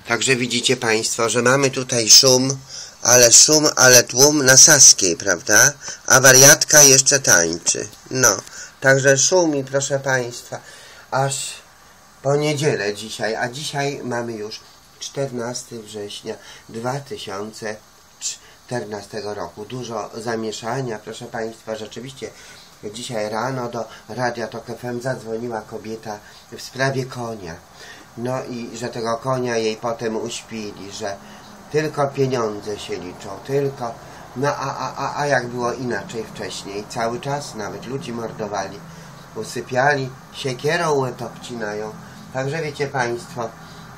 Także widzicie Państwo, że mamy tutaj szum, ale tłum na Saskiej, prawda? A wariatka jeszcze tańczy. No, także szumi, proszę Państwa, aż po niedzielę dzisiaj, a dzisiaj mamy już 14 września 2014 roku. Dużo zamieszania, proszę Państwa, rzeczywiście. Dzisiaj rano do Radia Tok FM zadzwoniła kobieta w sprawie konia. No i że tego konia jej potem uśpili, że tylko pieniądze się liczą, tylko... No a jak było inaczej wcześniej? Cały czas nawet ludzi mordowali, usypiali, siekierą łeb obcinają. Także wiecie Państwo,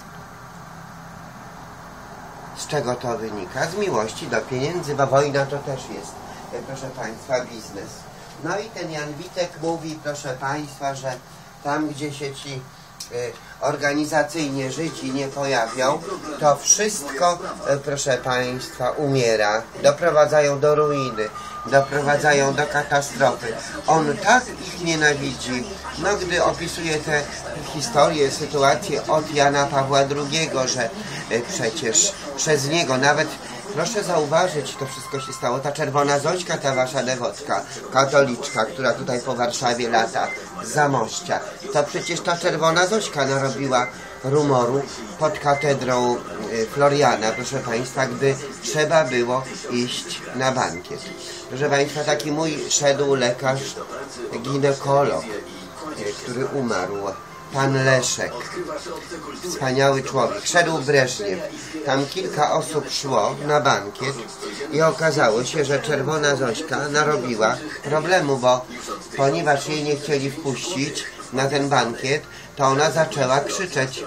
z czego to wynika? Z miłości do pieniędzy, bo wojna to też jest, proszę Państwa, biznes. No i ten Jan Witek mówi, proszę Państwa, że tam, gdzie się ci organizacyjnie Żydzi nie pojawią, to wszystko, proszę Państwa, umiera. Doprowadzają do ruiny, doprowadzają do katastrofy. On tak ich nienawidzi. No, gdy opisuje te historie, sytuacje od Jana Pawła II, że przecież przez niego nawet... Proszę zauważyć, to wszystko się stało. Ta czerwona Zośka, ta wasza dewotka, katoliczka, która tutaj po Warszawie lata z Zamościa, to przecież ta czerwona Zośka narobiła rumoru pod katedrą Floriana, proszę Państwa, gdy trzeba było iść na bankiet. Proszę Państwa, taki mój szedł lekarz, ginekolog, który umarł. Pan Leszek, wspaniały człowiek, szedł w Breżniew. Tam kilka osób szło na bankiet i okazało się, że czerwona Zośka narobiła problemu, bo ponieważ jej nie chcieli wpuścić na ten bankiet, to ona zaczęła krzyczeć,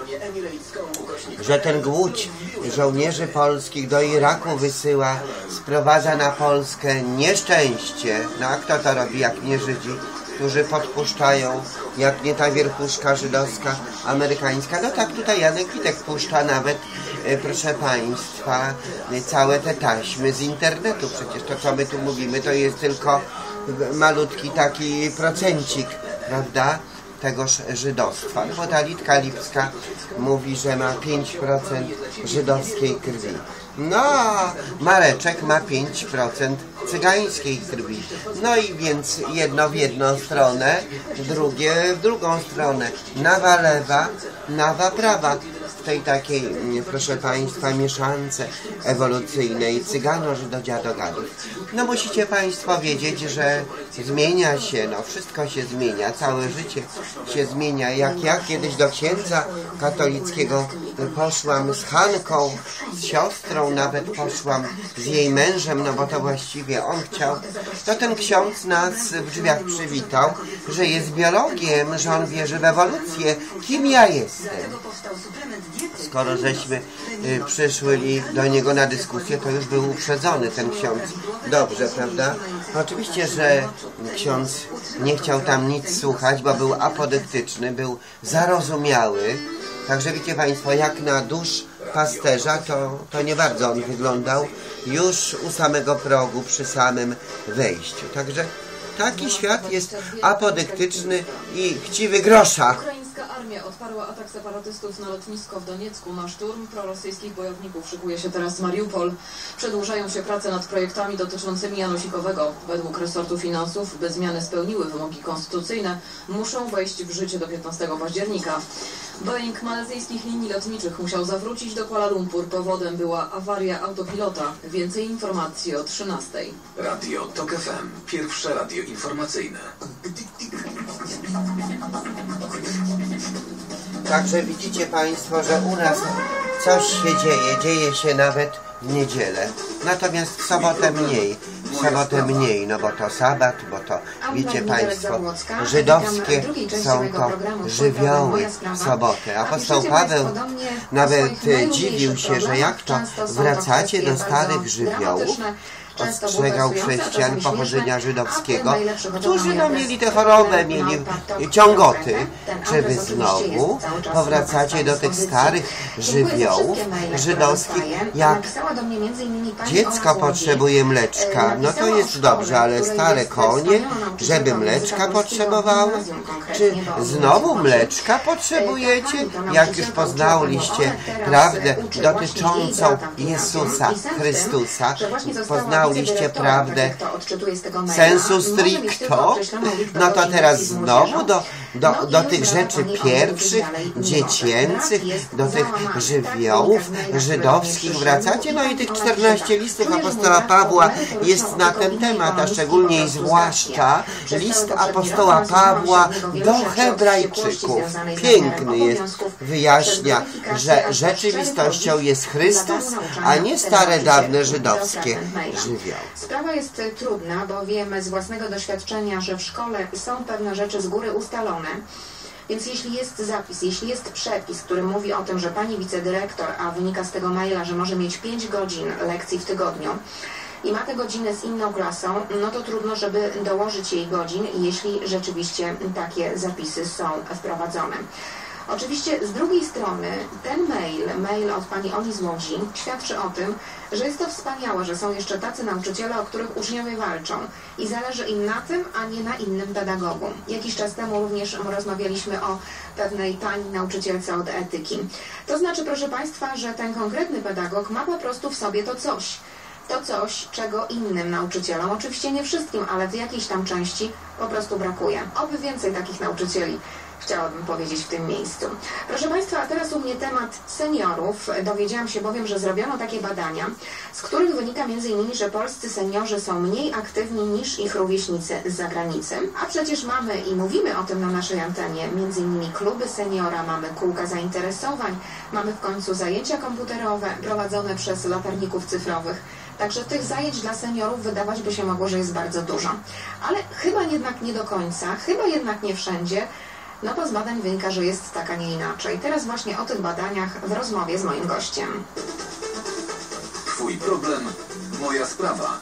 że ten głód żołnierzy polskich do Iraku wysyła, sprowadza na Polskę nieszczęście. No a kto to robi, jak nie Żydzi, którzy podpuszczają, jak nie ta wierchuszka żydowska, amerykańska. No tak tutaj Janek Witek puszcza nawet, proszę Państwa, całe te taśmy z internetu. Przecież to, co my tu mówimy, to jest tylko malutki taki procencik, prawda, tegoż żydostwa. No bo ta Litka Lipska mówi, że ma 5% żydowskiej krwi. No, Mareczek ma 5% cygańskiej krwi. No i więc jedno w jedną stronę, drugie w drugą stronę. Nawa lewa, nawa prawa. W tej takiej, proszę Państwa, mieszance ewolucyjnej cygano-żydo-dziadogadów. No musicie Państwo wiedzieć, że zmienia się, no wszystko się zmienia, całe życie się zmienia. Jak ja kiedyś do księdza katolickiego poszłam z Hanką, z siostrą nawet poszłam, z jej mężem, no bo to właściwie on chciał, to ten ksiądz nas w drzwiach przywitał, że jest biologiem, że on wierzy w ewolucję. Kim ja jestem? Skoro żeśmy przyszli do niego na dyskusję, to już był uprzedzony ten ksiądz. Dobrze, prawda? Oczywiście, że ksiądz nie chciał tam nic słuchać, bo był apodyktyczny, był zarozumiały. Także wiecie Państwo, jak na dusz pasterza, to nie bardzo on wyglądał już u samego progu, przy samym wejściu. Także taki świat jest apodyktyczny i chciwy grosza. Armia odparła atak separatystów na lotnisko w Doniecku. Na szturm prorosyjskich bojowników szykuje się teraz Mariupol. Przedłużają się prace nad projektami dotyczącymi Janosikowego. Według resortu finansów, by zmiany spełniły wymogi konstytucyjne, muszą wejść w życie do 15 października. Boeing malezyjskich linii lotniczych musiał zawrócić do Kuala Lumpur. Powodem była awaria autopilota. Więcej informacji o 13. Radio Tok FM. Pierwsze radio informacyjne. Także widzicie Państwo, że u nas coś się dzieje się nawet w niedzielę. Natomiast w sobotę mniej, no bo to sabat, bo to, wiecie Państwo, żydowskie są to żywioły w sobotę. Apostoł Paweł nawet dziwił się, że jak to wracacie do starych żywiołów, ostrzegał chrześcijan pochodzenia żydowskiego, którzy no, mieli tę chorobę, mieli ciągoty. Czy wy znowu powracacie do tych starych żywiołów żydowskich, jak dziecko potrzebuje mleczka, no to jest dobrze, ale stare konie, żeby mleczka potrzebowały? Czy znowu mleczka potrzebujecie, jak już poznaliście prawdę dotyczącą Jezusa Chrystusa, poznaliście prawdę sensu stricto, no to teraz znowu do tych rzeczy pierwszych, dziecięcych, do tych żywiołów żydowskich wracacie. No i tych 14 listów apostoła Pawła jest na ten temat, a szczególnie i zwłaszcza list apostoła Pawła do Hebrajczyków. Piękny jest, wyjaśnia, że rzeczywistością jest Chrystus, a nie stare, dawne żydowskie żywioły. Sprawa jest trudna, bo wiemy z własnego doświadczenia, że w szkole są pewne rzeczy z góry ustalone. Więc jeśli jest zapis, jeśli jest przepis, który mówi o tym, że pani wicedyrektor, a wynika z tego maila, że może mieć 5 godzin lekcji w tygodniu i ma te godziny z inną klasą, no to trudno, żeby dołożyć jej godzin, jeśli rzeczywiście takie zapisy są wprowadzone. Oczywiście z drugiej strony ten mail od pani Oli z Łodzi świadczy o tym, że jest to wspaniałe, że są jeszcze tacy nauczyciele, o których uczniowie walczą i zależy im na tym, a nie na innym pedagogu. Jakiś czas temu również rozmawialiśmy o pewnej pani nauczycielce od etyki. To znaczy, proszę Państwa, że ten konkretny pedagog ma po prostu w sobie to coś. To coś, czego innym nauczycielom, oczywiście nie wszystkim, ale w jakiejś tam części po prostu brakuje. Oby więcej takich nauczycieli, chciałabym powiedzieć w tym miejscu. Proszę Państwa, a teraz u mnie temat seniorów. Dowiedziałam się bowiem, że zrobiono takie badania, z których wynika m.in., że polscy seniorzy są mniej aktywni niż ich rówieśnicy z zagranicy. A przecież mamy i mówimy o tym na naszej antenie, m.in. kluby seniora, mamy kółka zainteresowań, mamy w końcu zajęcia komputerowe prowadzone przez latarników cyfrowych. Także tych zajęć dla seniorów wydawać by się mogło, że jest bardzo dużo. Ale chyba jednak nie do końca, chyba jednak nie wszędzie. No bo z badań wynika, że jest tak, a nie inaczej. Teraz właśnie o tych badaniach w rozmowie z moim gościem. Twój problem, moja sprawa.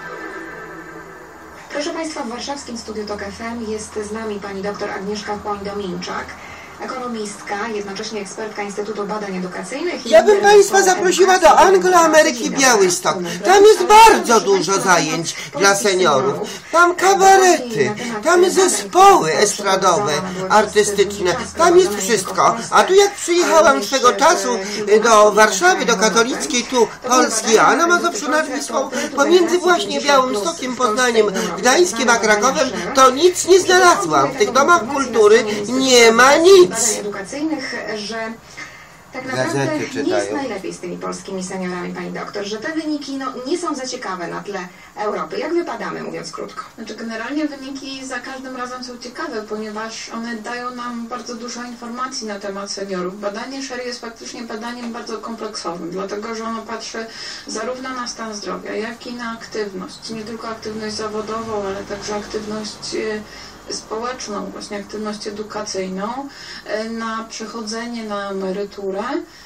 Proszę Państwa, w warszawskim studiu TOK FM jest z nami pani dr Agnieszka Chłoń-Dominczak, ekonomistka, jednocześnie ekspertka Instytutu Badań Edukacyjnych. Ja bym Państwa zaprosiła do Anglo-Ameryki Białystok. Tam jest bardzo dużo zajęć dla seniorów. Tam kabarety, tam zespoły estradowe, artystyczne, tam jest wszystko. A tu jak przyjechałam swego czasu do Warszawy, do katolickiej tu Polski, a na Mazowszu nad Wisłą, pomiędzy właśnie Białymstokiem, Poznaniem, Gdańskiem a Krakowem, to nic nie znalazłam. W tych domach kultury nie ma nic. Edukacyjnych, że tak naprawdę nie jest najlepiej z tymi polskimi seniorami, pani doktor, że te wyniki no, nie są za ciekawe na tle Europy. Jak wypadamy, mówiąc krótko? Znaczy generalnie wyniki za każdym razem są ciekawe, ponieważ one dają nam bardzo dużo informacji na temat seniorów. Badanie SHER jest faktycznie badaniem bardzo kompleksowym, dlatego że ono patrzy zarówno na stan zdrowia, jak i na aktywność. Nie tylko aktywność zawodową, ale także aktywność społeczną, właśnie aktywność edukacyjną, na przechodzenie na emeryturę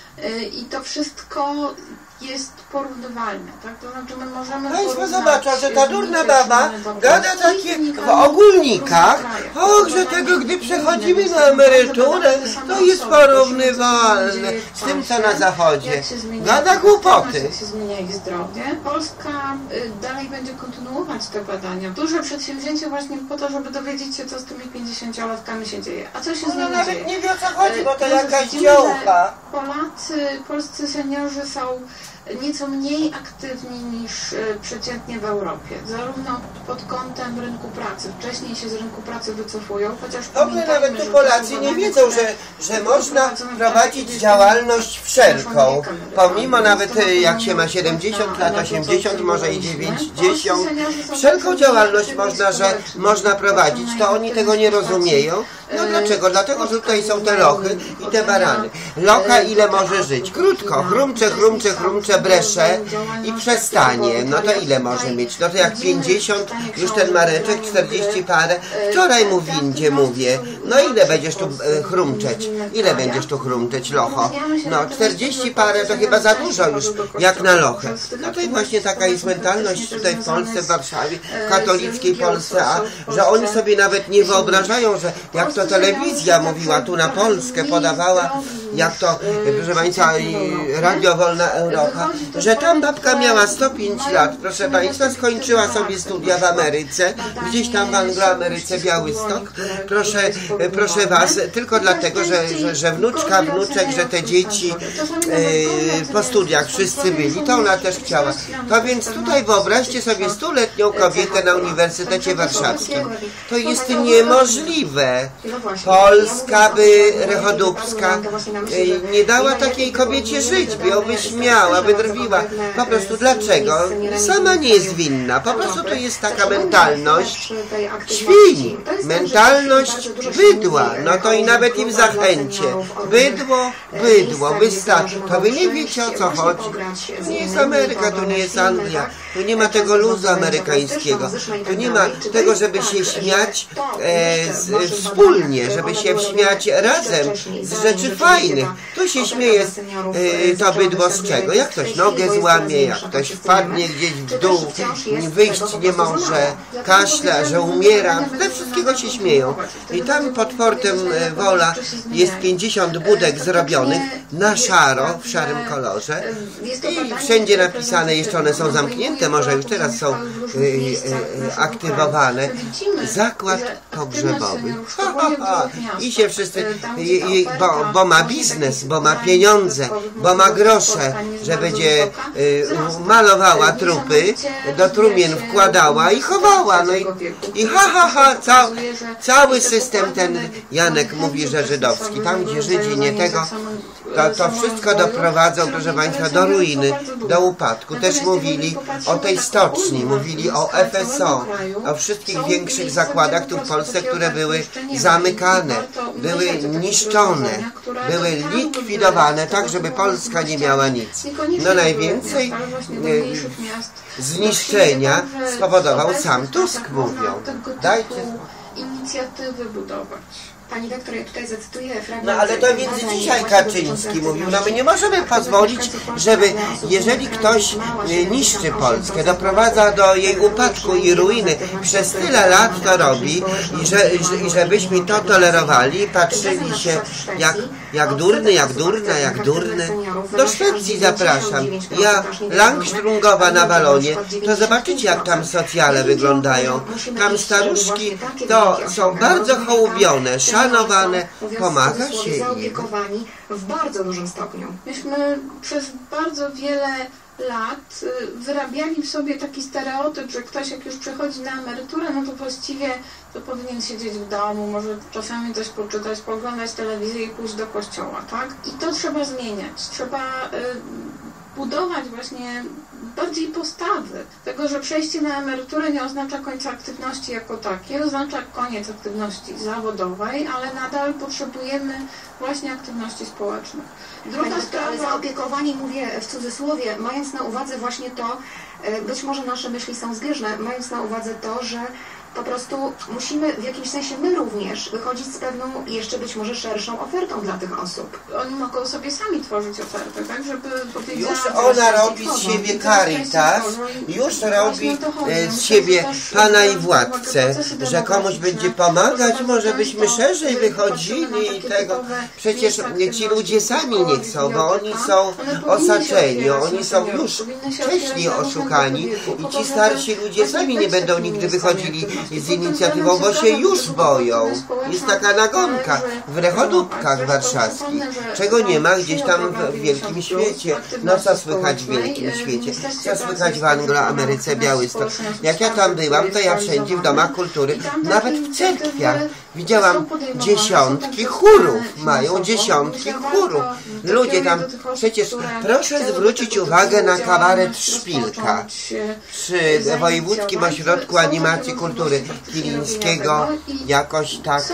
i to wszystko jest porównywalne, tak? To znaczy my możemy Państwo zobaczą, że ta durna baba gada takie w ogólnikach, że tego, gdy przechodzimy na emeryturę, to jest porównywalne z tym, co na Zachodzie. Gada głupoty. Jak się zmienia ich zdrowie. Polska dalej będzie kontynuować te badania. Duże przedsięwzięcie właśnie po to, żeby dowiedzieć się, co z tymi 50-latkami się dzieje. A co się z nimi dzieje? Nawet nie wie, o co chodzi, bo to jakaś działka. Polscy seniorzy są nieco mniej aktywni niż przeciętnie w Europie, zarówno pod kątem rynku pracy. Wcześniej się z rynku pracy wycofują, chociaż dobrze, nawet tu Polacy nie wiedzą, że można prowadzić działalność wszelką, pomimo nawet jak się ma 70 lat, 80, może i 90, wszelką działalność można prowadzić, to oni tego nie rozumieją. No dlaczego? Dlatego, że tutaj są te lochy i te barany. Locha ile może może żyć. Krótko, chrumcze, bresze i przestanie. No to ile może mieć? No to jak 50, już ten Mareczek 40 parę. Wczoraj mu w windzie mówię, no ile będziesz tu chrumczeć? Ile będziesz tu chrumczeć, locho? No 40 parę to chyba za dużo już, jak na lochę. No to i właśnie taka jest mentalność tutaj w Polsce, w Warszawie, w katolickiej Polsce, a że oni sobie nawet nie wyobrażają, że jak to telewizja mówiła tu na Polskę, podawała, jak to, proszę Państwa, Radio Wolna Europa, że tam babka miała 105 lat, proszę Państwa, skończyła sobie studia w Ameryce, gdzieś tam w Angloameryce, Białystok, proszę Was, tylko dlatego, że wnuczka, wnuczek, że te dzieci po studiach wszyscy byli, to ona też chciała. To więc tutaj wyobraźcie sobie 100-letnią kobietę na Uniwersytecie Warszawskim. To jest niemożliwe. Polska by rechodupska nie dała takiej kobiecie żyć, by ją wyśmiała, by drwiła. Po prostu dlaczego? Sama nie jest winna. Po prostu to jest taka mentalność świni, mentalność bydła. No to i nawet im zachęcie. Bydło, wystarczy. To wy nie wiecie, o co chodzi. To nie jest Ameryka, to nie jest Anglia. Tu nie ma tego luzu amerykańskiego. Tu nie ma tego, żeby się śmiać wspólnie, żeby się śmiać razem z rzeczy fajnych. Tu się śmieje to bydło z czego? Jak ktoś nogę złamie, jak ktoś wpadnie gdzieś w dół, wyjść nie może, kaszla, że umiera. Ze wszystkiego się śmieją. I tam pod Fortem Wola jest 50 budek zrobionych na szaro, w szarym kolorze. I wszędzie napisane, jeszcze one są zamknięte, może już teraz są aktywowane. Zakład pogrzebowy. I się wszyscy, bo ma biznes, bo ma pieniądze, bo ma grosze, że będzie malowała trupy, do trumien wkładała i chowała. No i cały system ten, Janek mówi, że żydowski. Tam, gdzie Żydzi nie tego, to wszystko doprowadzą, proszę Państwa, do ruiny, do upadku. Też mówili o tej stoczni, mówili o FSO, o wszystkich większych zakładach tu w Polsce, które były zamykane, były niszczone, były likwidowane, tak żeby Polska nie miała nic. No najwięcej zniszczenia spowodował sam Tusk, mówią. Dajcie inicjatywy budować. Pani doktor, ja tutaj zacytuję fragment. No ale to więc dzisiaj Kaczyński mówił, no my nie możemy pozwolić, żeby jeżeli ktoś niszczy Polskę, doprowadza do jej upadku i ruiny, przez tyle lat to robi i żebyśmy to tolerowali i patrzyli się jak durny. Do Szwecji zapraszam. Ja Langstrungowa na balonie, to zobaczycie jak tam socjale wyglądają. Tam staruszki to są bardzo hołubione, szanowane, pomaga się im. Zaopiekowani w bardzo dużym stopniu. Myśmy przez bardzo wiele lat wyrabiali w sobie taki stereotyp, że ktoś jak już przechodzi na emeryturę, no to właściwie to powinien siedzieć w domu, może czasami coś poczytać, pooglądać telewizję i pójść do kościoła, tak? I to trzeba zmieniać. Trzeba budować właśnie bardziej postawy tego, że przejście na emeryturę nie oznacza końca aktywności jako takiej, oznacza koniec aktywności zawodowej, ale nadal potrzebujemy właśnie aktywności społecznych. Druga sprawa, zaopiekowani, mówię w cudzysłowie, mając na uwadze właśnie to, być może nasze myśli są zbieżne, mając na uwadze to, że po prostu musimy w jakimś sensie my również wychodzić z pewną, jeszcze być może szerszą ofertą dla tych osób. Oni mogą sobie sami tworzyć ofertę, tak, żeby powiedziała... Już ona robi z siebie Caritas, już robi z siebie Pana i Władcę, że komuś będzie pomagać, może byśmy szerzej wychodzili i tego. Przecież ci ludzie sami nie chcą, bo oni są osaczeni, oni są już wcześniej oszukani i ci starsi ludzie sami nie będą nigdy wychodzili z inicjatywą, bo się już boją. Jest taka nagonka w rechodupkach warszawskich, czego nie ma gdzieś tam w wielkim świecie. No co słychać w wielkim świecie? Co słychać w Angloameryce, Białystok? Jak ja tam byłam, to ja wszędzie w domach kultury, nawet w cerkwiach, Widziałam dziesiątki chórów, mają dziesiątki chórów. Ludzie tam, przecież proszę zwrócić uwagę na kabaret Szpilka przy Wojewódzkim Ośrodku Animacji Kultury Kilińskiego, jakoś tak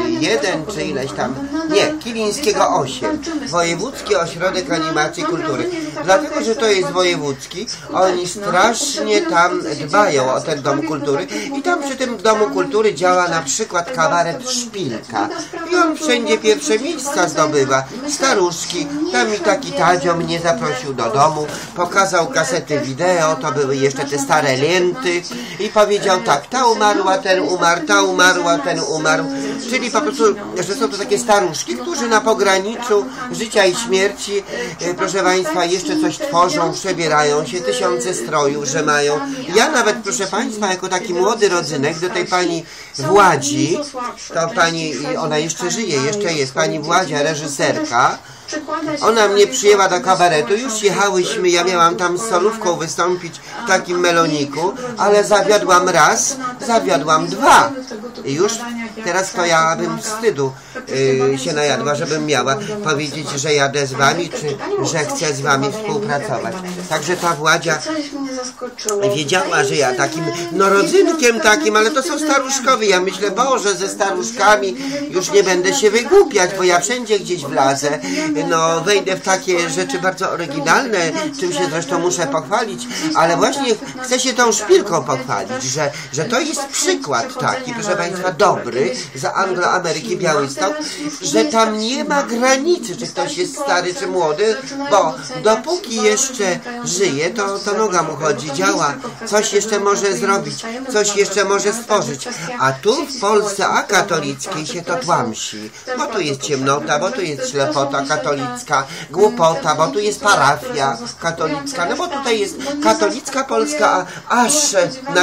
1 czy ileś tam, nie, Kilińskiego 8, Wojewódzki Ośrodek Animacji Kultury. Dlatego, że to jest wojewódzki, oni strasznie tam dbają o ten dom kultury i tam przy tym domu kultury działa na przykład kabaret Szpilka i on wszędzie pierwsze miejsca zdobywa. Staruszki, tam i taki Tadzio mnie zaprosił do domu, pokazał kasety wideo, to były jeszcze te stare lenty i powiedział tak, ta umarła, ten umarł, ta umarła, ten umarł, czyli po prostu, że są to takie staruszki, którzy na pograniczu życia i śmierci, proszę Państwa, jeszcze coś tworzą, przebierają się, tysiące strojów, że mają. Ja nawet, proszę Państwa, jako taki młody rodzynek do tej pani Władzi, to pani, ona jeszcze żyje, jeszcze jest, pani Władzia, reżyserka, ona mnie przyjęła do kabaretu, już jechałyśmy, ja miałam tam z solówką wystąpić w takim meloniku, ale zawiodłam raz, zawiodłam 2. I już teraz to ja bym wstydu się najadła, żebym miała powiedzieć, że jadę z wami, czy że chcę z wami współpracować. Także ta Władzia wiedziała, że ja takim, no rodzynkiem takim, ale to są staruszkowie. Ja myślę, Boże, ze staruszkami już nie będę się wygłupiać, bo ja wszędzie gdzieś wlazę, no wejdę w takie rzeczy bardzo oryginalne, czym się zresztą muszę pochwalić, ale właśnie chcę się tą Szpilką pochwalić, że to jest przykład taki, proszę Państwa, dobry za Anglo-Ameryki Białystok, że tam nie ma granicy, czy ktoś jest stary, czy młody, bo dopóki jeszcze żyje, to noga mu chodzi, działa, coś jeszcze może zrobić, coś jeszcze może stworzyć, a tu w Polsce akatolickiej się to tłamsi, bo tu jest ciemnota, bo tu jest ślepota katolicka, głupota, bo tu jest parafia katolicka, no bo tutaj jest katolicka Polska aż na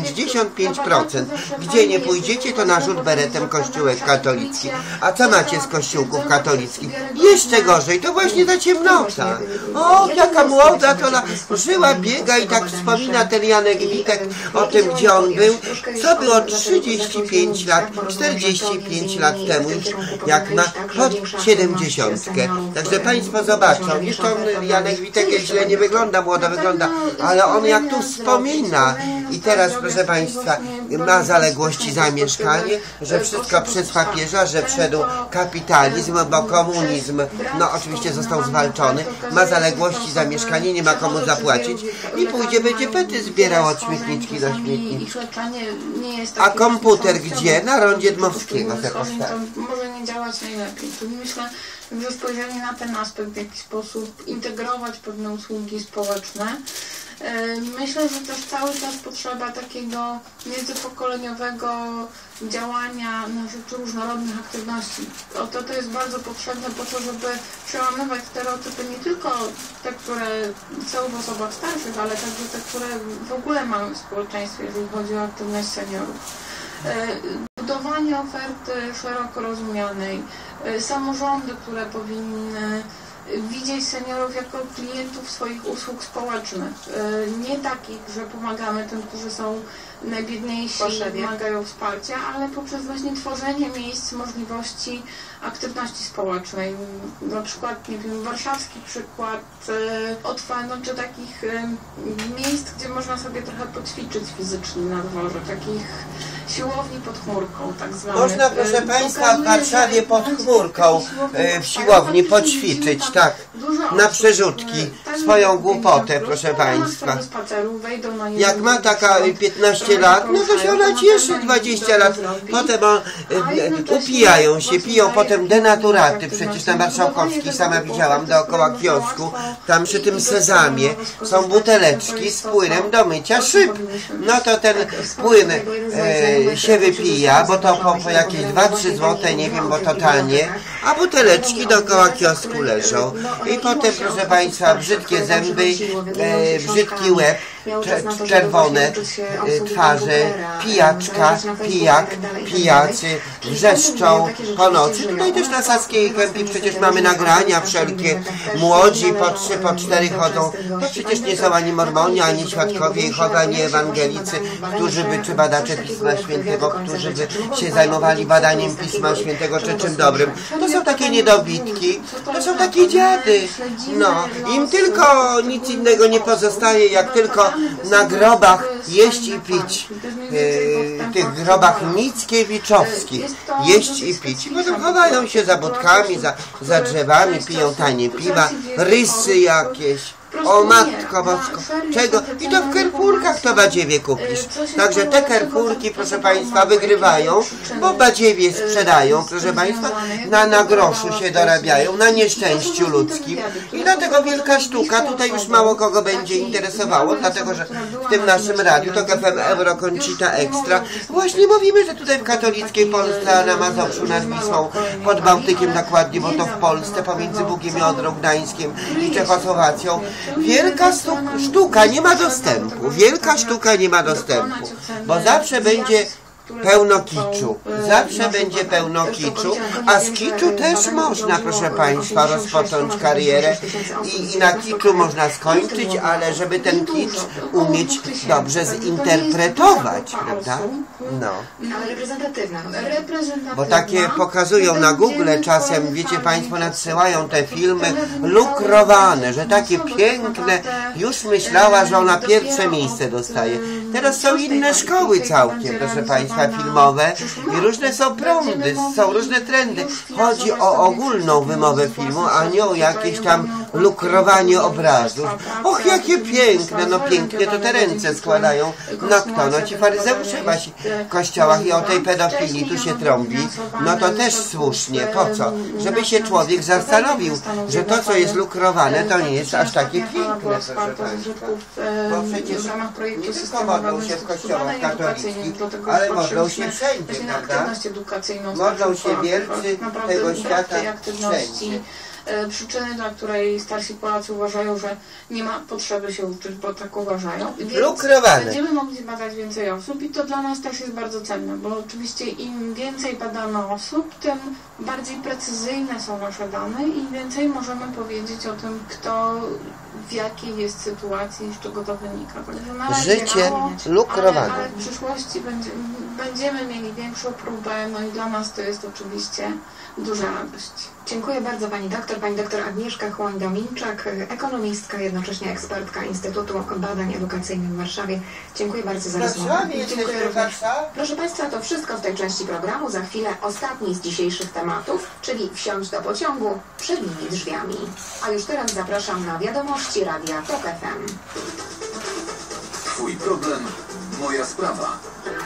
95%. Gdzie nie pójdziecie, to na rzut beretem kościółek katolicki. A co macie z kościółków katolickich? Jeszcze gorzej, to właśnie ta ciemnota. O, jaka młoda, to ona żyła, biega i tak wspomina ten Janek Witek o tym, gdzie on był. Co było 35 lat, 45 lat temu, jak ma pod 70. Także Państwo zobaczą, jeszcze on, Janek Witek, źle nie wygląda, młodo wygląda, ale on jak tu wspomina. I teraz, proszę Państwa, ma zaległości za mieszkanie, że wszystko przez papieża, że wszedł kapitalizm, bo komunizm, no oczywiście został zwalczony, ma zaległości za mieszkanie, nie ma komu zapłacić i pójdzie, będzie pety zbierał od śmietniczki do śmietniczki. A komputer gdzie? Na rondzie Dmowskiego. Może nie działać najlepiej. Tu myślę, że spojrzenie na ten aspekt, w jaki sposób integrować pewne usługi społeczne. Myślę, że też cały czas potrzeba takiego międzypokoleniowego działania na rzecz różnorodnych aktywności. To jest bardzo potrzebne po to, żeby przełamywać stereotypy nie tylko te, które są w osobach starszych, ale także te, które w ogóle mamy w społeczeństwie, jeżeli chodzi o aktywność seniorów. Budowanie oferty szeroko rozumianej, samorządy, które powinny widzieć seniorów jako klientów swoich usług społecznych. Nie takich, że pomagamy tym, którzy są najbiedniejsi i wymagają wsparcia, ale poprzez właśnie tworzenie miejsc, możliwości aktywności społecznej. Na przykład, nie wiem, warszawski przykład czy takich miejsc, gdzie można sobie trochę poćwiczyć fizycznie na dworze, takich siłowni pod chmurką, tak zwanych. Można, proszę Państwa, w Warszawie pod chmurką w siłowni poćwiczyć, tak, na przerzutki, swoją głupotę, proszę Państwa. Jak ma taka 15 lat, no to się ona cieszy, 20 lat, potem upijają się, piją potem denaturaty, przecież na Marszałkowskiej, sama widziałam, dookoła kiosku, tam przy tym Sezamie są buteleczki z płynem do mycia szyb. No to ten płyn się wypija, bo to po jakieś 2-3 zł, nie wiem, bo to tanie, a buteleczki dookoła kiosku leżą. I potem, proszę Państwa, brzydkie zęby, brzydki łeb, czerwone twarze, pijaczka, pijak, pijacy, wrzeszczą po nocy. Tutaj też na Saskiej Kępie przecież mamy nagrania wszelkie. Młodzi po 3, po 4 chodzą. To przecież nie są ani mormoni, ani świadkowie Jehowy, ani ewangelicy, którzy by, czy badacze Pisma Świętego, którzy by się zajmowali badaniem Pisma Świętego, czy czym dobrym. To są takie niedobitki, to są takie dziady. No, im tylko nic innego nie pozostaje, jak tylko na grobach jeść i pić. Tych grobach mickiewiczowskich jeść i pić. I potem chowają się za budkami, za drzewami, piją tanie piwa, rysy jakieś. O matko bosko, czego? I to w Kerfurkach to badziewie kupisz. Także te Kerfurki, proszę Państwa, wygrywają, bo badziewie sprzedają, proszę Państwa, na groszu się dorabiają, na nieszczęściu ludzkim. I dlatego wielka sztuka, tutaj już mało kogo będzie interesowało, dlatego że w tym naszym radiu, to FM Euro Conchita Extra, właśnie mówimy, że tutaj w katolickiej Polsce, a na Mazowszu nad Wisłą, pod Bałtykiem dokładnie, bo to w Polsce, pomiędzy Bugiem i Odrą Gdańskiem i Czechosłowacją, wielka sztuka nie ma dostępu, wielka sztuka nie ma dostępu, bo zawsze będzie pełno kiczu, zawsze będzie pełno kiczu, a z kiczu też można, proszę Państwa, rozpocząć karierę i na kiczu można skończyć, ale żeby ten kicz umieć dobrze zinterpretować, prawda? No. Ale reprezentatywna. Bo takie pokazują na Google czasem, wiecie Państwo, nadsyłają te filmy lukrowane, że takie piękne, już myślała, że ona pierwsze miejsce dostaje. Teraz są inne szkoły całkiem, proszę Państwa, filmowe i różne są prądy, są różne trendy. Chodzi o ogólną wymowę filmu, a nie o jakieś tam lukrowanie obrazów. Och, jakie piękne, no pięknie to te ręce składają. No kto? No ci faryzeusze wasi w kościołach i o tej pedofilii tu się trąbi. No to też słusznie. Po co? Żeby się człowiek zastanowił, że to, co jest lukrowane, to nie jest aż takie piękne, proszę Państwa. Bo przecież nie tylko modlą się w kościołach katolickich, ale modlą się wszędzie, prawda? Modlą się wielcy tego świata wszędzie. Przyczyny, dla której starsi Polacy uważają, że nie ma potrzeby się uczyć, bo tak uważają. Więc lukrowane. Będziemy mogli badać więcej osób i to dla nas też jest bardzo cenne, bo oczywiście im więcej badamy osób, tym bardziej precyzyjne są nasze dane i więcej możemy powiedzieć o tym, kto w jakiej jest sytuacji i z czego to wynika. Także na razie życie lukrowane. Ale w przyszłości będziemy mieli większą próbę, no i dla nas to jest oczywiście duża radość. Dziękuję bardzo Pani doktor Agnieszka Chłoń-Dominczak, ekonomistka, jednocześnie ekspertka Instytutu Badań Edukacyjnych w Warszawie. Dziękuję bardzo za rozmowę. Dziękuję również. Proszę Państwa, to wszystko w tej części programu. Za chwilę ostatni z dzisiejszych tematów, czyli wsiąść do pociągu przed nimi drzwiami. A już teraz zapraszam na wiadomości Radia TOK FM. Twój problem, moja sprawa.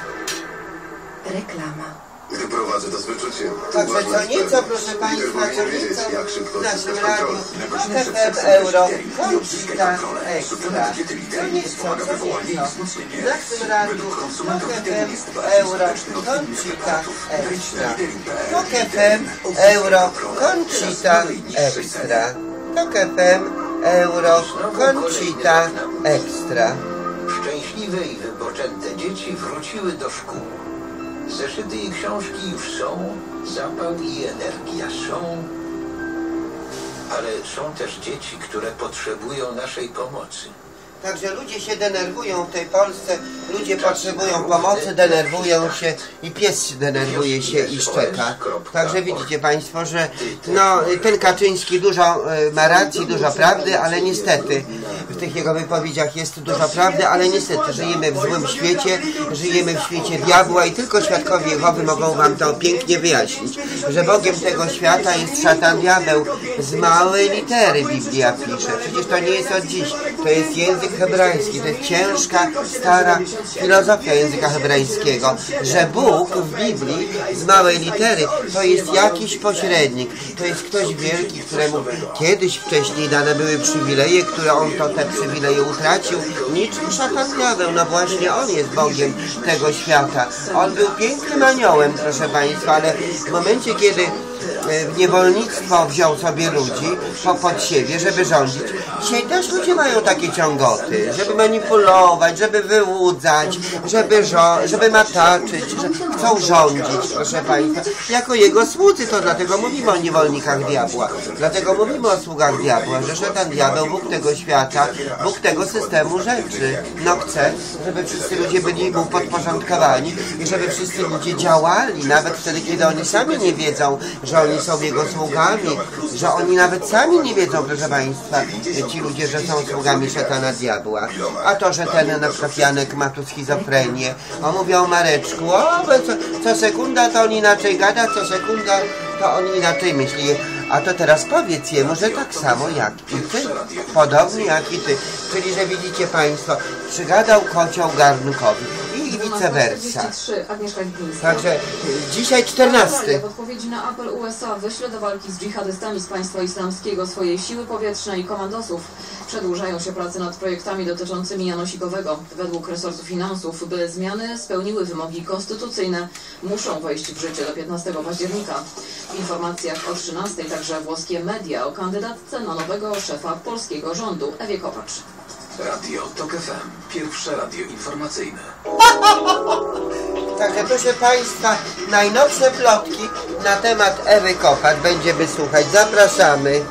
Reklama. Gdy prowadzę to z wyczuciem. Także co nieco, proszę Państwa, co nieco w naszym radiu TOK FM Euro Conchita Extra. Co nieco, w naszym radiu TOK FM Euro Conchita Extra. TOK FM Euro Conchita Extra. TOK FM Euro Conchita Extra. Szczęśliwe i wypoczęte dzieci wróciły do szkół. Zeszyty i książki już są, zapał i energia są, ale są też dzieci, które potrzebują naszej pomocy. Także ludzie się denerwują w tej Polsce, ludzie potrzebują pomocy, denerwują się i pies denerwuje się i szczeka. Także widzicie Państwo, że no, ten Kaczyński dużo ma racji, dużo prawdy, ale niestety w tych jego wypowiedziach jest dużo prawdy, ale niestety żyjemy w złym świecie, żyjemy w świecie diabła i tylko świadkowie Jehowy mogą Wam to pięknie wyjaśnić, że Bogiem tego świata jest szatan diabeł z małej litery, Biblia pisze. Przecież to nie jest od dziś, to jest język hebrajski, to jest ciężka, stara filozofia języka hebrajskiego, że Bóg w Biblii z małej litery to jest jakiś pośrednik, to jest ktoś wielki, któremu kiedyś wcześniej dane były przywileje, które on to te przywileje utracił, niczym szatan diabeł, no właśnie on jest Bogiem tego świata. On był pięknym aniołem, proszę Państwa, ale w momencie, kiedy w niewolnictwo wziął sobie ludzi pod siebie, żeby rządzić. Dzisiaj też ludzie mają takie ciągoty, żeby manipulować, żeby wyłudzać, żeby mataczyć, że chcą rządzić, proszę Państwa, jako jego słudzy. To dlatego mówimy o niewolnikach diabła. Dlatego mówimy o sługach diabła, że szatan diabeł, Bóg tego świata, Bóg tego systemu rzeczy. No chce, żeby wszyscy ludzie byli mu podporządkowani i żeby wszyscy ludzie działali, nawet wtedy, kiedy oni sami nie wiedzą, że oni są jego sługami, że oni nawet sami nie wiedzą, proszę Państwa, ci ludzie, że są sługami szatana diabła. A to, że ten na przykład Janek ma tu schizofrenię, a mówią o Mareczku, o, co sekunda to on inaczej gada, co sekunda to on inaczej myśli. A to teraz powiedz jemu, że tak samo jak i ty, podobnie jak i ty. Czyli, że widzicie Państwo, przygadał kocioł garnkowi i vice versa. Także dzisiaj 14. W odpowiedzi na apel USA wyśle do walki z dżihadystami z państwa islamskiego swoje siły powietrzne i komandosów. Przedłużają się prace nad projektami dotyczącymi Janosikowego. Według resortu finansów, by zmiany spełniły wymogi konstytucyjne, muszą wejść w życie do 15 października. W informacjach o 13 także włoskie media o kandydatce na nowego szefa polskiego rządu, Ewie Kopacz. Radio TOK FM. Pierwsze radio informacyjne. Także proszę Państwa, najnowsze plotki na temat Ewy Kopacz będziemy słuchać. Zapraszamy.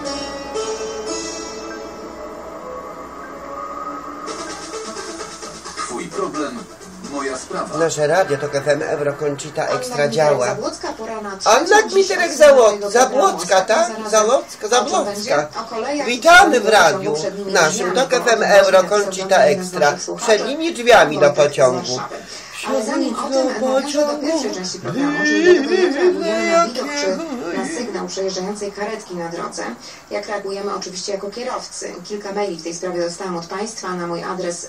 Twój problem, moja sprawa. Nasze radio TOK FM Eurokoncita Ekstra działa. Anna Gmiterek Zabłocka, tak? Zabłocka. Witamy w radiu naszym TOK FM Eurokoncita Ekstra. Przed nimi drzwiami do pociągu. Ale zanim o tym, nawiążę do pierwszej części programu, czyli do tego, jak reagujemy na widok czy na sygnał przejeżdżającej karetki na drodze. Jak reagujemy oczywiście jako kierowcy. Kilka maili w tej sprawie dostałam od Państwa na mój adres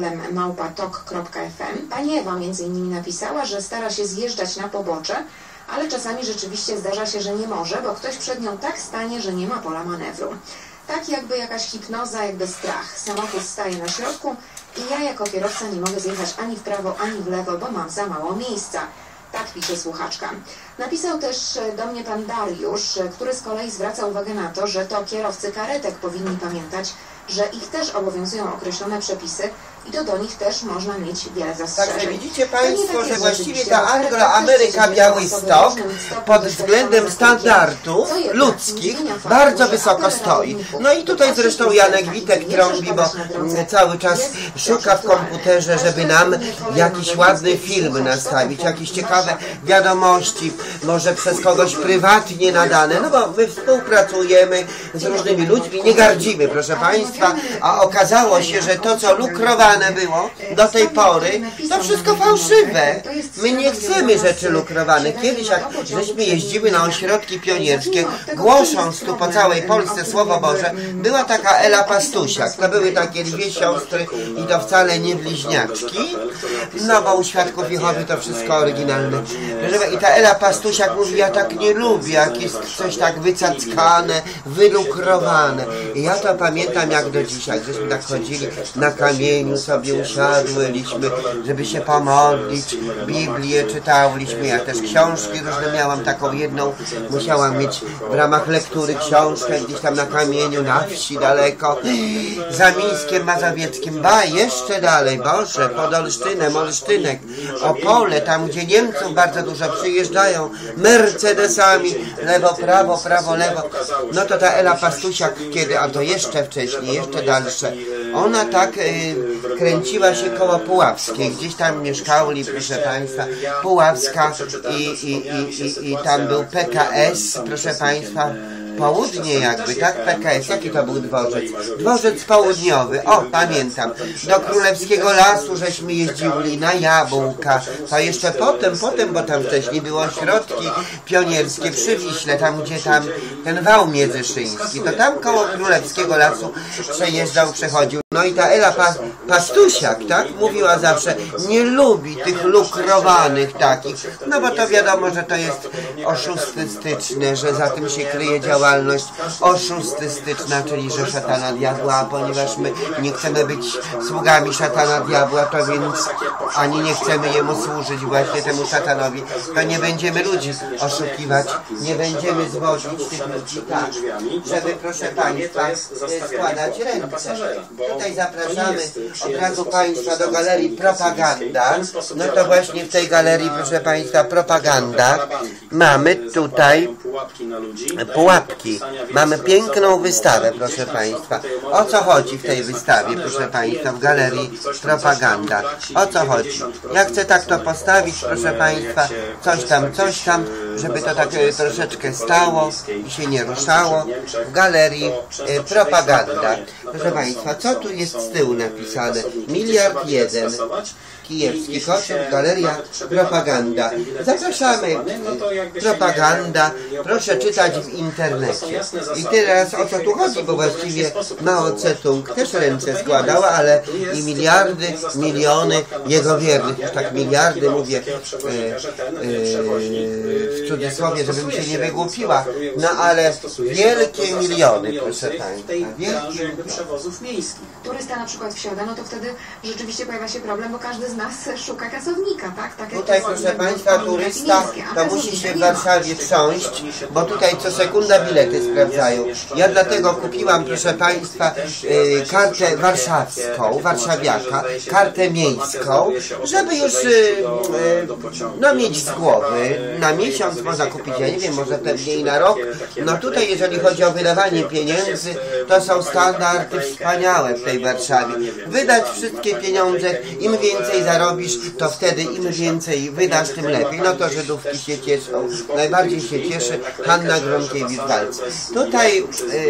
problem@tok.fm. Pani Ewa między innymi napisała, że stara się zjeżdżać na pobocze, ale czasami rzeczywiście zdarza się, że nie może, bo ktoś przed nią tak stanie, że nie ma pola manewru. Tak jakby jakaś hipnoza, jakby strach. Samochód staje na środku i ja jako kierowca nie mogę zjechać ani w prawo, ani w lewo, bo mam za mało miejsca. Tak pisze słuchaczka. Napisał też do mnie pan Dariusz, który z kolei zwraca uwagę na to, że to kierowcy karetek powinni pamiętać, że ich też obowiązują określone przepisy i to do nich też można mieć wiele zastrzeżeń. Także widzicie Państwo, że właściwie ta Anglo-Ameryka Białystok pod względem standardów ludzkich bardzo wysoko stoi. No i tutaj zresztą Janek Witek trąbi, bo cały czas szuka w komputerze, żeby nam jakiś ładny film nastawić, jakieś ciekawe wiadomości, może przez kogoś prywatnie nadane, no bo my współpracujemy z różnymi ludźmi, nie gardzimy, proszę Państwa, a okazało się, że to, co lukrowane było do tej pory, to wszystko fałszywe. My nie chcemy rzeczy lukrowanych. Kiedyś, jak żeśmy jeździły na ośrodki pionierskie, głosząc tu po całej Polsce Słowo Boże, była taka Ela Pastusiak. To były takie dwie siostry i to wcale nie bliźniaczki, no bo u Świadków Jehowy to wszystko oryginalne. I ta Ela Pastusiak mówi, ja tak nie lubię, jak jest coś tak wycackane, wylukrowane. I ja to pamiętam jak do dzisiaj, żeśmy tak chodzili na kamieniu, sobie usiadłyliśmy, żeby się pomodlić, Biblię czytałyśmy, ja też książki różne miałam, taką jedną musiałam mieć w ramach lektury książkę gdzieś tam na kamieniu, na wsi daleko, za Mińskiem Mazowieckim, jeszcze dalej, Boże, pod Olsztynem, Olsztynek, Opole, tam gdzie Niemców bardzo dużo przyjeżdżają, Mercedesami, lewo, prawo, lewo, no to ta Ela Pastusiak kiedy, a to jeszcze wcześniej, jeszcze dalsze, ona tak kręciła się koło Puławskiej, gdzieś tam mieszkali, proszę Państwa, Puławska i tam był PKS, proszę Państwa, południe jakby, tak? PKS, jaki to był dworzec? Dworzec południowy, o, pamiętam. Do Królewskiego Lasu żeśmy jeździli na jabłka. To jeszcze potem, bo tam wcześniej były ośrodki pionierskie przy Wiśle, tam gdzie tam ten wał międzyszyński. To tam koło Królewskiego Lasu przechodził. No i ta Ela Pastusiak, tak? Mówiła zawsze, nie lubi tych lukrowanych takich. No bo to wiadomo, że to jest oszustystyczne, że za tym się kryje działanie działalność oszustystyczna, czyli że szatana diabła, a ponieważ my nie chcemy być sługami szatana diabła, to więc ani nie chcemy jemu służyć, właśnie temu szatanowi, to nie będziemy ludzi oszukiwać, nie będziemy zwodzić tych ludzi tak, żeby, proszę Państwa, składać ręce. Tutaj zapraszamy od razu Państwa do galerii Propaganda. No to właśnie w tej galerii, proszę Państwa, Propaganda mamy tutaj pułapki. Mamy piękną wystawę, proszę Państwa. O co chodzi w tej wystawie, proszę Państwa, w galerii Propaganda? O co chodzi? Ja chcę tak to postawić, proszę Państwa, coś tam, żeby to tak troszeczkę stało i się nie ruszało. W galerii Propaganda. Proszę Państwa, co tu jest z tyłu napisane? 1 miliard. Kijewski Kościół, galeria Propaganda. Zapraszamy. Propaganda. Proszę czytać w internecie. I teraz o co tu chodzi, bo właściwie Mao Tse-tung też ręce składał, ale i miliardy, miliony jego wiernych, już tak miliardy mówię w cudzysłowie, żeby mi się nie wygłupiła, no ale wielkie miliony, proszę Państwa. Wielkie przewozów miejskich. Turysta na przykład wsiada, no to wtedy rzeczywiście pojawia się problem, bo każdy z nas szuka kasownika, tak? Tak jak tutaj, proszę Państwa, turysta to musi się w Warszawie trząść, bo tutaj co sekunda bilety sprawdzają. Ja dlatego kupiłam, proszę Państwa, kartę warszawską, warszawiaka, kartę miejską, żeby już no, mieć z głowy. Na miesiąc można kupić, ja nie wiem, może pewnie i na rok. No tutaj, jeżeli chodzi o wydawanie pieniędzy, to są standardy wspaniałe w tej Warszawie. Wydać wszystkie pieniądze, im więcej zarobisz, to wtedy im więcej wydasz, tym lepiej. No to Żydówki się cieszą. Najbardziej się cieszy Hanna Gronkiewicz-Waltz. Tutaj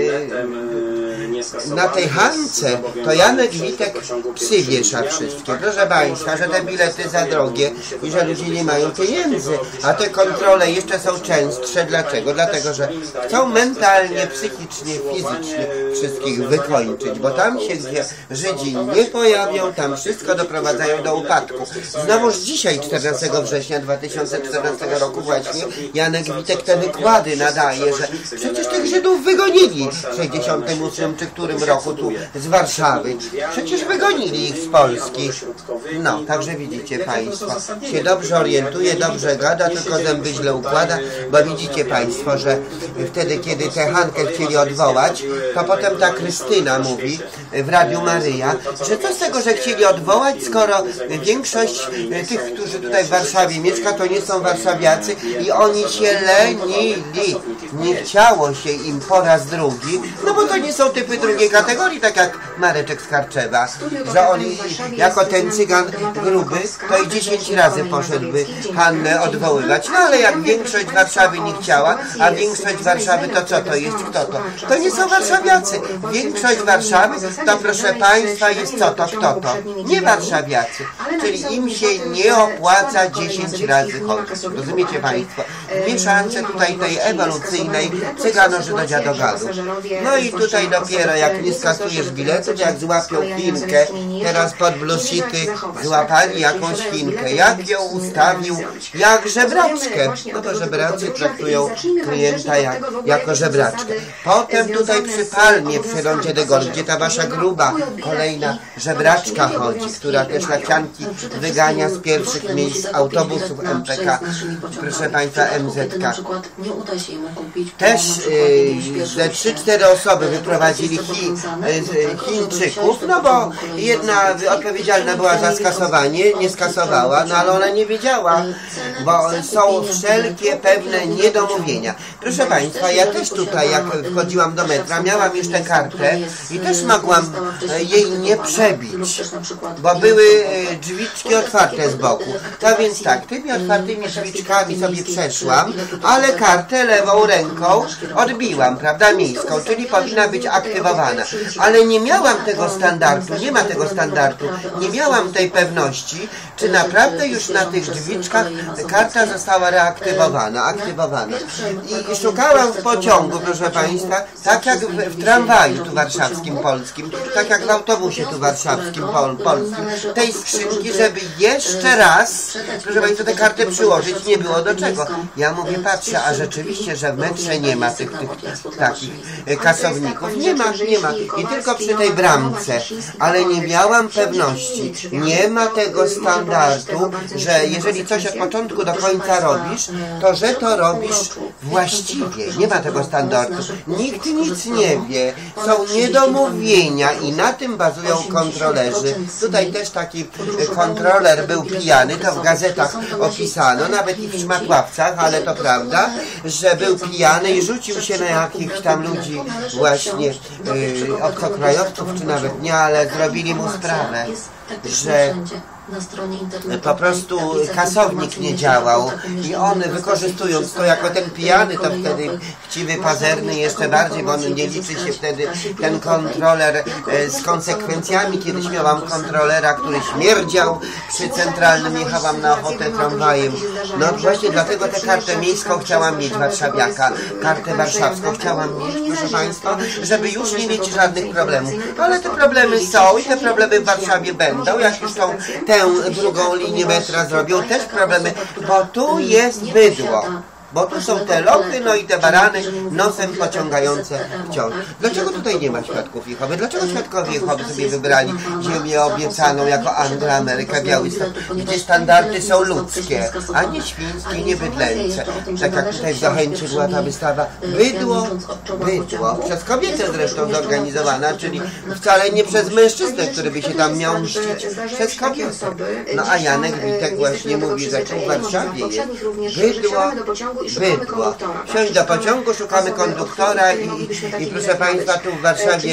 na tej Hance to Janek Witek psy wiesza wszystkie. Proszę Państwa, że te bilety za drogie i że ludzie nie mają pieniędzy, a te kontrole jeszcze są częstsze. Dlaczego? Dlatego, że chcą mentalnie, psychicznie, fizycznie wszystkich wykończyć, bo tam się, gdzie Żydzi nie pojawią, tam wszystko doprowadzają do upadku. Znowuż dzisiaj, 14 września 2014 roku właśnie, Janek Witek te wykłady nadaje, że przecież tych Żydów wygonili w 68 czy którym roku tu z Warszawy. Przecież wygonili ich z Polski. No, także widzicie Państwo, się dobrze orientuje, dobrze gada, tylko zęby źle układa, bo widzicie Państwo, że wtedy, kiedy tę Hankę chcieli odwołać, to potem ta Krystyna mówi w Radiu Maryja, że co z tego, że chcieli odwołać, skoro większość tych, którzy tutaj w Warszawie mieszka, to nie są warszawiacy i oni się lenili. Nie chciało się im po raz drugi, no bo to nie są typy drugiej kategorii, tak jak Mareczek z Karczewa, że on jako ten cygan gruby, to i 10 razy poszedłby Hannę odwoływać. No ale jak większość Warszawy nie chciała, a większość Warszawy to co to jest? Kto to? To nie są warszawiacy. Większość Warszawy to, proszę Państwa, jest co to? Kto to? Nie warszawiacy. Czyli im się nie opłaca 10 razy chodzić. Rozumiecie Państwo? W mieszance tutaj tej ewolucyjnej cyganoży do dziadogadu. No i tutaj dopiero jak nie skasujesz biletu, jak złapią Chinkę, teraz pod Blue City złapali jakąś Chinkę. Jak ją ustawił? Jak żebraczkę. No to żebracy traktują klienta jako żebraczkę. Potem tutaj przy Palmie, przy rondzie de Gaulle, gdzie ta wasza gruba kolejna żebraczka chodzi, która te szlachcianki wygania z pierwszych miejsc autobusów MPK, proszę Państwa, MZK. Też ze 3-4 osoby wyprowadzili Chińczyków, no bo jedna odpowiedzialna była za skasowanie, nie skasowała, no ale ona nie wiedziała, bo są wszelkie pewne niedomówienia. Proszę Państwa, ja też tutaj, jak wchodziłam do metra, miałam już tę kartę i też mogłam jej nie przebić, bo były drzwiczki otwarte z boku. To więc tak, tymi otwartymi drzwiczkami sobie przeszłam, ale kartę lewą ręką odbiłam, prawda, miejską, czyli powinna być aktywowana. Ale nie miałam miałam tego standardu, nie ma tego standardu, nie miałam tej pewności, czy naprawdę już na tych drzwiczkach karta została reaktywowana, I szukałam w pociągu, proszę Państwa, tak jak w tramwaju tu warszawskim polskim, tak jak w autobusie tu warszawskim polskim, tej skrzynki, żeby jeszcze raz, proszę Państwa, tę kartę przyłożyć, nie było do czego. Ja mówię, patrzę, a rzeczywiście, że w metrze nie ma tych takich kasowników. Nie ma. I tylko przy tej bramce. Ale nie miałam pewności. Nie ma tego standardu, że jeżeli coś od początku do końca robisz, to że to robisz właściwie. Nie ma tego standardu. Nikt nic nie wie. Są niedomówienia i na tym bazują kontrolerzy. Tutaj też taki kontroler był pijany, to w gazetach opisano, nawet i w szmatławcach, ale to prawda, że był pijany i rzucił się na jakichś tam ludzi właśnie obcokrajowców, czy nawet nie, ale zrobili mu sprawę, że po prostu kasownik nie działał i on, wykorzystując to jako ten pijany, to wtedy chciwy, pazerny jeszcze bardziej, bo on nie liczy się wtedy ten kontroler z konsekwencjami. Kiedyś miałam kontrolera, który śmierdział przy centralnym, jechałam na ochotę tramwajem. No właśnie dlatego tę kartę miejską chciałam mieć, warszawiaka, kartę warszawską chciałam mieć, proszę Państwa, żeby już nie mieć żadnych problemów. Ale te problemy są i te problemy w Warszawie będą, jak już tą tę drugą linię metra zrobią, też problemy, bo tu jest bydło. Bo tu są te lochy, no i te barany nosem pociągające wciąż. Dlaczego tutaj nie ma świadków Jehowy? Dlaczego świadkowie Jehowy sobie wybrali ziemię obiecaną jako Anglia, Ameryka, Białystok, gdzie standardy są ludzkie, a nie świńskie, nie bydlęce. Tak jak tutaj w Zachęcie była ta wystawa bydło, przez kobietę zresztą zorganizowana, czyli wcale nie przez mężczyznę, który by się tam miał mścić, przez kobietę. No a Janek Witek właśnie mówi, że tu w Warszawie jest bydło. Wsiąść do pociągu, szukamy konduktora i proszę Państwa, tu w Warszawie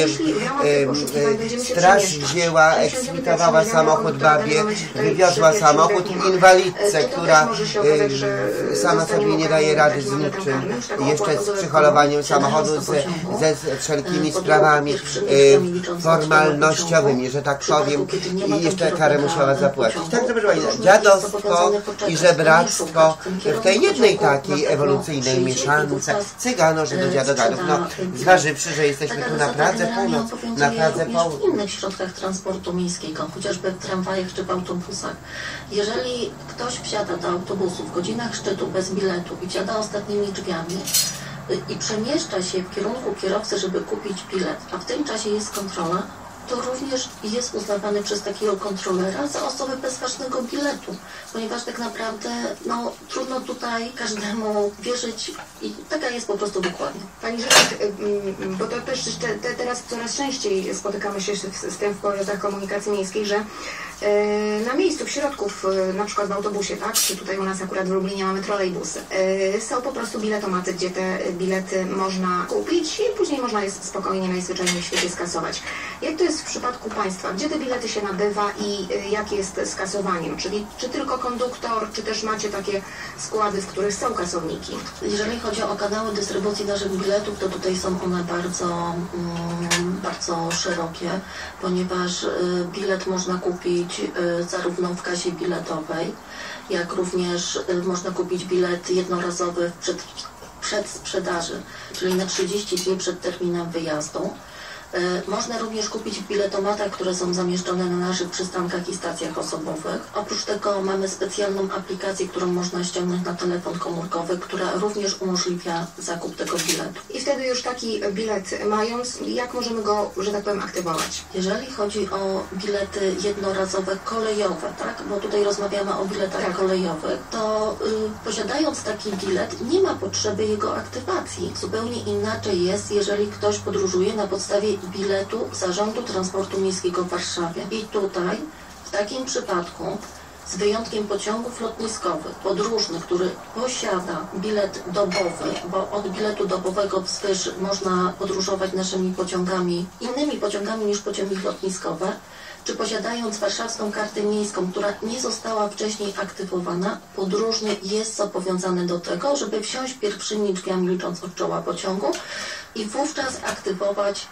straż wzięła, eksmitowała samochód babie, wywiozła samochód inwalidce, która sama sobie nie daje rady z niczym, jeszcze z przyholowaniem samochodu, ze wszelkimi sprawami formalnościowymi, że tak powiem, i jeszcze karę musiała zapłacić. Także proszę Państwa, dziadostwo i żebractwo w tej jednej takiej ewolucyjnej mieszance cygano-żydodziadogadów. No, zważywszy, że jesteśmy tu na Pradze Północ, na Pradze Południe. W innych środkach transportu miejskiego, chociażby w tramwajach czy w autobusach. Jeżeli ktoś wsiada do autobusu w godzinach szczytu bez biletu i wsiada ostatnimi drzwiami i przemieszcza się w kierunku kierowcy, żeby kupić bilet, a w tym czasie jest kontrola, to również jest uznawany przez takiego kontrolera za osobę bez ważnego biletu, ponieważ tak naprawdę no, trudno tutaj każdemu wierzyć i taka jest po prostu dokładnie. Pani Rzecznik, bo to też teraz coraz częściej spotykamy się z tym w pojazdach komunikacji miejskiej, że na miejscu, w środku, na przykład w autobusie, tak, czy tutaj u nas akurat w Lublinie mamy trolejbusy, są po prostu biletomaty, gdzie te bilety można kupić i później można je spokojnie, najzwyczajniej w świecie skasować. Jak to jest w przypadku Państwa? Gdzie te bilety się nabywa i jak jest z kasowaniem? Czyli czy tylko konduktor, czy też macie takie składy, w których są kasowniki? Jeżeli chodzi o kanały dystrybucji naszych biletów, to tutaj są one bardzo szerokie, ponieważ bilet można kupić zarówno w kasie biletowej, jak również można kupić bilet jednorazowy w przedsprzedaży, czyli na 30 dni przed terminem wyjazdu. Można również kupić w biletomatach, które są zamieszczone na naszych przystankach i stacjach osobowych. Oprócz tego mamy specjalną aplikację, którą można ściągnąć na telefon komórkowy, która również umożliwia zakup tego biletu. I wtedy już taki bilet mając, jak możemy go, że tak powiem, aktywować? Jeżeli chodzi o bilety jednorazowe kolejowe, tak, bo tutaj rozmawiamy o biletach kolejowych, to posiadając taki bilet nie ma potrzeby jego aktywacji. Zupełnie inaczej jest, jeżeli ktoś podróżuje na podstawie biletu Zarządu Transportu Miejskiego w Warszawie. I tutaj, w takim przypadku, z wyjątkiem pociągów lotniskowych, podróżny, który posiada bilet dobowy, bo od biletu dobowego wzwyż można podróżować naszymi pociągami, innymi pociągami niż pociągi lotniskowe, czy posiadając warszawską kartę miejską, która nie została wcześniej aktywowana, podróżny jest zobowiązany do tego, żeby wsiąść pierwszymi drzwiami licząc od czoła pociągu i wówczas aktywować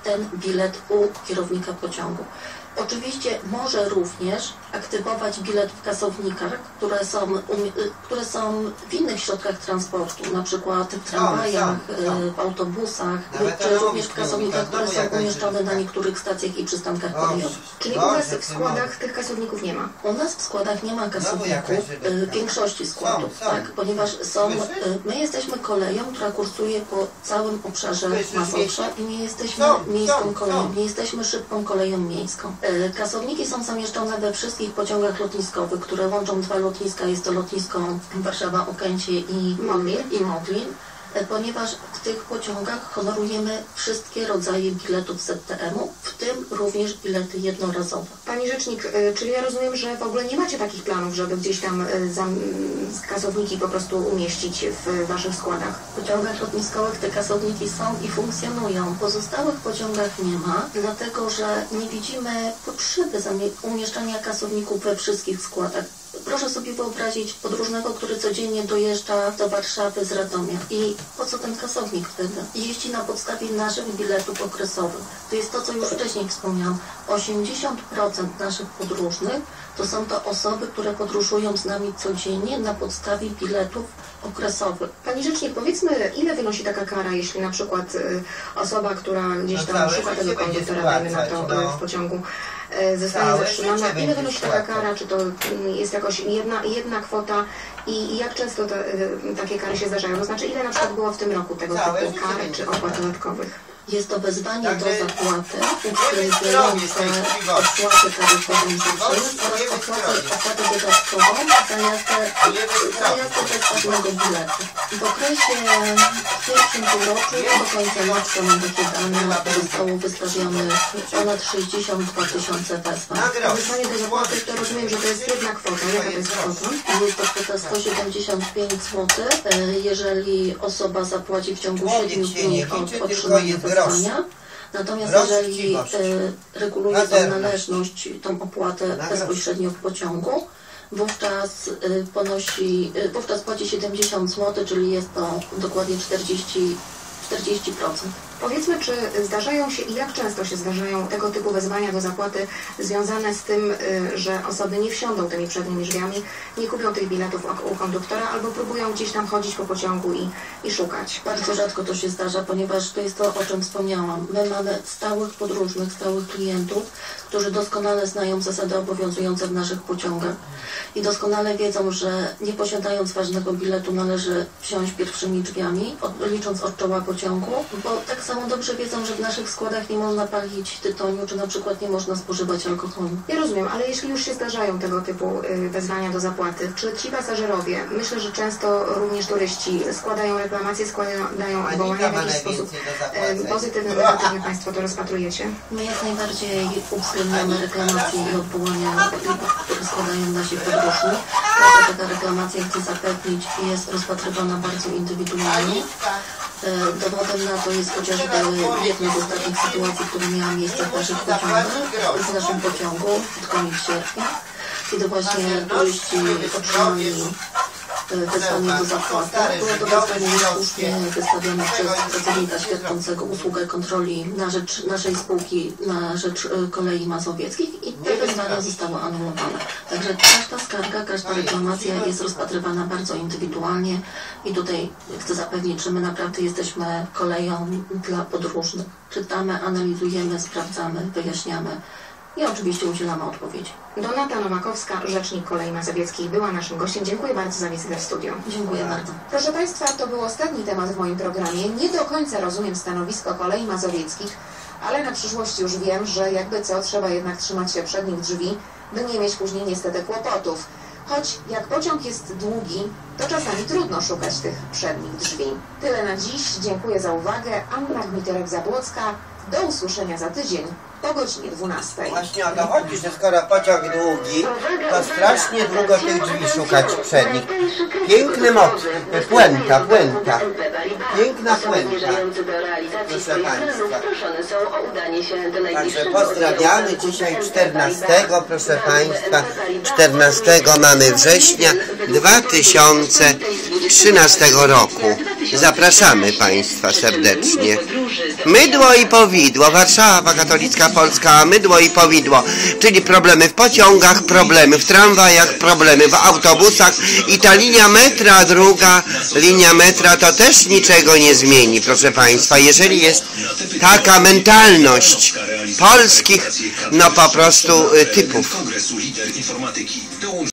ten bilet u kierownika pociągu. Oczywiście może również aktywować bilet w kasownikach, które są w innych środkach transportu, na przykład w tramwajach, w autobusach, czy również w kasownikach, które są umieszczone na niektórych stacjach i przystankach kolejowych. Czyli u nas w składach tych kasowników nie ma? U nas w składach nie ma kasowników, w większości składów, tak, ponieważ my jesteśmy koleją, która kursuje po całym obszarze Mazowsza i nie jesteśmy miejską koleją, nie jesteśmy szybką koleją miejską. Kasowniki są zamieszczone we wszystkich pociągach lotniskowych, które łączą dwa lotniska. Jest to lotnisko Warszawa-Okęcie i Modlin, ponieważ w tych pociągach honorujemy wszystkie rodzaje biletów ZTM-u, w tym również bilety jednorazowe. Pani rzecznik, czyli ja rozumiem, że w ogóle nie macie takich planów, żeby gdzieś tam kasowniki po prostu umieścić w waszych składach? W pociągach lotniskowych te kasowniki są i funkcjonują. W pozostałych pociągach nie ma, dlatego że nie widzimy potrzeby umieszczania kasowników we wszystkich składach. Proszę sobie wyobrazić podróżnego, który codziennie dojeżdża do Warszawy z Radomia. I po co ten kasownik wtedy? Jeździ na podstawie naszych biletów okresowych. To jest to, co już wcześniej wspomniałam. 80% naszych podróżnych to są to osoby, które podróżują z nami codziennie na podstawie biletów okresowych. Pani rzecznik, powiedzmy, ile wynosi taka kara, jeśli na przykład osoba, która gdzieś tam szuka tego konduktora, dajmy na to, w pociągu, zostanie zatrzymana, ile wynosi taka kara, czy to jest jakoś jedna kwota i jak często takie kary się zdarzają? To znaczy, ile na przykład było w tym roku tego typu kary czy opłat dodatkowych? Jest to wezwanie do zapłaty uwzględniające opłatę taryfową za przejazd oraz opłatę dodatkową za jazdę bezpłatnego biletu. W okresie pierwszym półroczu do końca marca na takie dane zostało wystawionych ponad 62 tysiące wezwań. Wezwanie do zapłaty, to rozumiem, że to jest jedna kwota. Jaka to jest kwota? Jest to kwota 175 zł, jeżeli osoba zapłaci w ciągu 7 dni od otrzymania wezwania. Natomiast jeżeli reguluje tą należność, tą opłatę bezpośrednio w pociągu, wówczas płaci 70 zł, czyli jest to dokładnie 40%. Powiedzmy, czy zdarzają się i jak często się zdarzają tego typu wezwania do zapłaty związane z tym, że osoby nie wsiądą tymi przednimi drzwiami, nie kupią tych biletów u konduktora albo próbują gdzieś tam chodzić po pociągu i szukać? Bardzo rzadko to się zdarza, ponieważ to jest to, o czym wspomniałam. My mamy stałych podróżnych, stałych klientów, którzy doskonale znają zasady obowiązujące w naszych pociągach i doskonale wiedzą, że nie posiadając ważnego biletu należy wsiąść pierwszymi drzwiami, licząc od czoła pociągu, bo tak samo dobrze wiedzą, że w naszych składach nie można palić tytoniu, czy na przykład nie można spożywać alkoholu. Ja rozumiem, ale jeśli już się zdarzają tego typu wezwania do zapłaty, czy ci pasażerowie, myślę, że często również turyści składają reklamacje, składają odwołania, w jakiś sposób pozytywny, negatywnie Państwo to rozpatrujecie? My jak najbardziej uwzględniamy reklamacje i odwołania, które składają nasi podróżni. Każda taka reklamacja, chcę zapewnić, jest rozpatrywana bardzo indywidualnie. Dowodem na to jest chociażby jedna z ostatnich sytuacji, która miała miejsce w naszych pociągach, w naszym pociągu pod koniec sierpnia, kiedy właśnie turyści otrzymali wezwanie do zapłaty. Było to wezwanie niesłusznie wystawione przez pracownika świadczącego usługę kontroli na rzecz naszej spółki, na rzecz Kolei Mazowieckich i te wezwania zostały anulowane. Także każda skarga, każda reklamacja jest rozpatrywana bardzo indywidualnie i tutaj chcę zapewnić, że my naprawdę jesteśmy koleją dla podróżnych. Czytamy, analizujemy, sprawdzamy, wyjaśniamy i oczywiście udzielamy odpowiedzi. Donata Nowakowska, rzecznik Kolei Mazowieckich, była naszym gościem. Dziękuję bardzo za wizytę w studiu. Dziękuję bardzo. Proszę Państwa, to był ostatni temat w moim programie. Nie do końca rozumiem stanowisko Kolei Mazowieckich, ale na przyszłość już wiem, że jakby co, trzeba jednak trzymać się przednich drzwi, by nie mieć później niestety kłopotów. Choć jak pociąg jest długi, to czasami trudno szukać tych przednich drzwi. Tyle na dziś. Dziękuję za uwagę. Anna Gmiterek-Zabłocka. Do usłyszenia za tydzień po godzinie 12. Właśnie o to chodzi, że skoro pociąg długi, to strasznie długo tych drzwi szukać przednich. Piękny motyw, puenta. Piękna puenta, proszę Państwa. Także pozdrawiamy dzisiaj 14, proszę Państwa, 14 mamy września 2013 roku. Zapraszamy Państwa serdecznie. Mydło i powidło, Warszawa Katolicka Polska, mydło i powidło, czyli problemy w pociągach, problemy w tramwajach, problemy w autobusach i ta linia metra, druga linia metra to też niczego nie zmieni, proszę Państwa, jeżeli jest taka mentalność polskich, no po prostu typów.